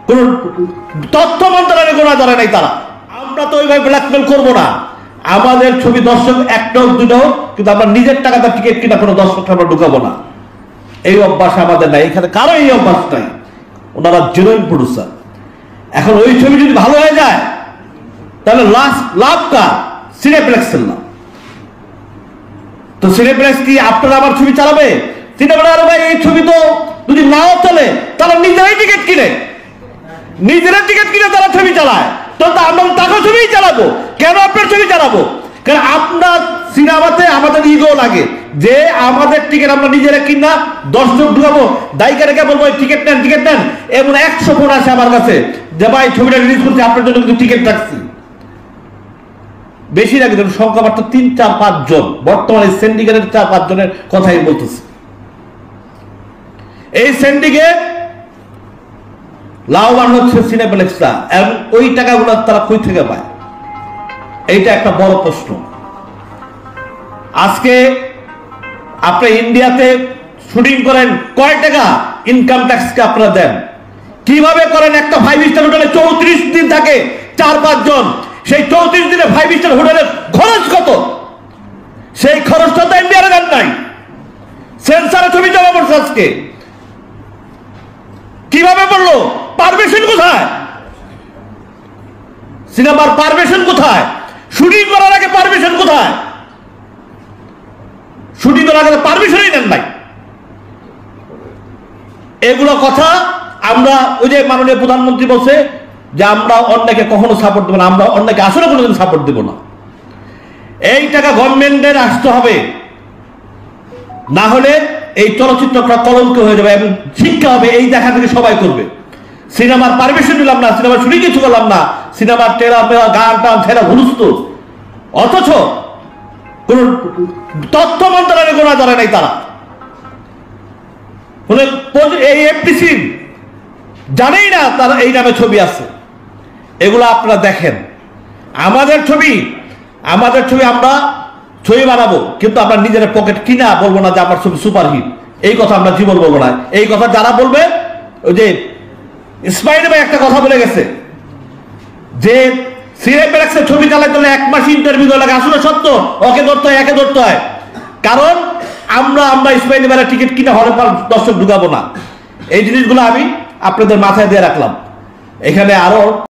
কোন তথ্য মন্ত্রণালয়ে গোনা ধরে নাই তারা। আমরা তো ওইভাবে ব্ল্যাকমেল করবো না। আমাদের ছবি দর্শক একটা হোক দুটো হোক, কিন্তু আমরা নিজের টাকাতে টিকিট কিনা কোনো দর্শককে আমরা ঢুকাবো না। এই অভ্যাস আমাদের নাই, এখানে কারো এই অভ্যাস নাই। ওনারা জেনুইন প্রডিউসার। এখন ওই ছবি যদি ভালো হয়ে যায় তাহলে লাভ কার? সিনেপ্লেক্সের লাভ। তো সিনেপ্লেক্স কি আপনারা আমার ছবি চালাবে? সিনেপ্লেক্স আরে ভাই এই ছবি তো যদি নাও চলে তারা নিজেরাই টিকিট কিনে, তারা ছবি চালায়। তো আমরা তাকে ছবিই চালাবো কেন? আপনার ছবি চালাবো কারণ আপনার সিনেমাতে আমাদের ইগো লাগে যে আমাদের টিকিট আমরা নিজেরা কিনা দর্শক ঢুকাবো। দায়িকা রেখে বলবো টিকিট নেন। এমন 100 ফোন আসে আমার কাছে যে ভাই ছবিটা রিলিজ করছি, আপনার জন্য কিন্তু টিকিট রাখছি। বেশি লাগে, সংখ্যা মাত্র 3-4-5 জন। বর্তমানে সিন্ডিকেটের 4-5 জনের কথাই বলতেছি। এই সিন্ডিকেট লাভবান হচ্ছে সিনেপ্লেক্সরা, এবং ওই টাকাগুলো তারা কই থেকে পায়? এইটা একটা বড় প্রশ্ন। আজকে আপনি ইন্ডিয়াতে শুটিং করেন, কয় টাকা ইনকাম ট্যাক্সকে আপনারা দেন? কিভাবে করেন? একটা 5 স্টার হোটেলে 34 দিন থাকে 4-5 জন। সেই 34 দিনে 5 স্টার হোটেলের খরচ কত? সেই খরচটা তো ইন্ডিয়ারে দেন নাই। সেন্সারে ছবি জমা পড়ছে আজকে। কিভাবে পড়লো? পারমিশন কোথায়? সিনেমার পারমিশন কোথায়? শুটিং করার আগে পারমিশন কোথায়? শুটিং করার আগে পারমিশনই দেন নাই। এগুলো কথা আমরা, ওই যে মাননীয় প্রধানমন্ত্রী বলছে যে আমরা অন্যকে কখনো সাপোর্ট দেবো না, আমরা অন্যকে আসলে কোনোদিন সাপোর্ট দেব না। এই টাকা গভর্নমেন্টের আসতে হবে, না হলে এই চলচ্চিত্রটা কলঙ্ক হয়ে যাবে এবং শিক্ষা হবে এই দেখা থেকে সবাই করবে। সিনেমার পারমিশন দিলাম না, সিনেমার শুটিং কিছু করলাম না, সিনেমার টেরা মেরা গান টান ছেড়া ভুলুস্ত, অথচ কোন তথ্য মন্ত্রণালয়ে গোনা ধরে নাই তারা। এই এফটিসি জানেই না তার এই নামে ছবি আছে। এগুলো আপনারা দেখেন। আমাদের ছবি আমরা ছবি বানাবো, কিন্তু আমরা নিজের পকেট কিনা বলবো না যে আমার ছবি সুপারহিট। এই কথা আমরা জীবন বলবো না। এই কথা যারা বলবে, ওই যে ইসমাইল ভাই একটা কথা বলে গেছে যে সিনেপ্লেক্সের ছবি চালাতে হলে 1 মাস ইন্টারভিউ লাগে। আসলে সত্য, ওকে ধরতে হয়, একে ধরতে হয়। কারণ আমরা ইসমাইল ভাইয়ের টিকিট কিনে হলে দর্শক ঢুকাবো না। এই জিনিসগুলো আমি আপনাদের মাথায় দিয়ে রাখলাম। এখানে আরো